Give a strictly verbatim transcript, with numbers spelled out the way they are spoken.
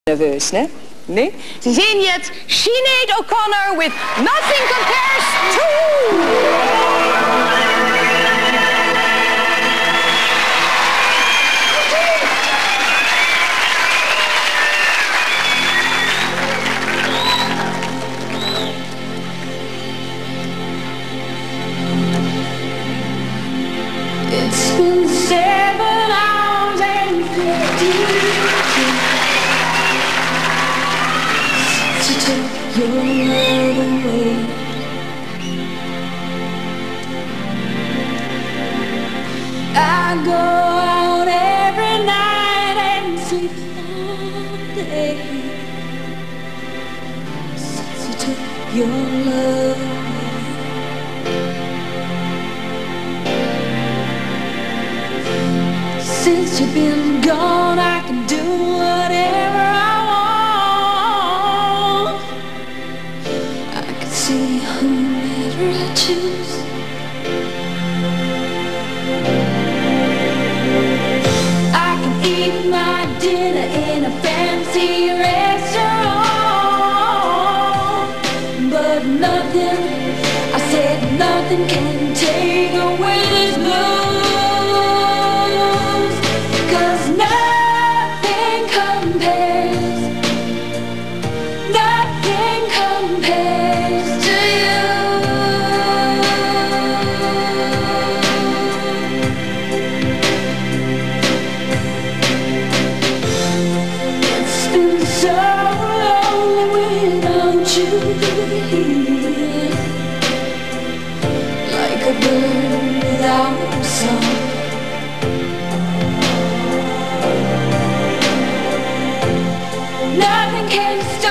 nerveus, hè? Nee? Ze zien het Sinead O'Connor with Nothing Compares To. It's been seven hours and fifteen since you took your love away. I go out every night and sleep all day since you took your love away. Since you've been gone, I can do whatever I want. I can see whomever I choose. I can eat my dinner in a fancy restaurant, but nothing, I said nothing can take away this blues. So lonely without you here, like a bird without a song. Nothing can stop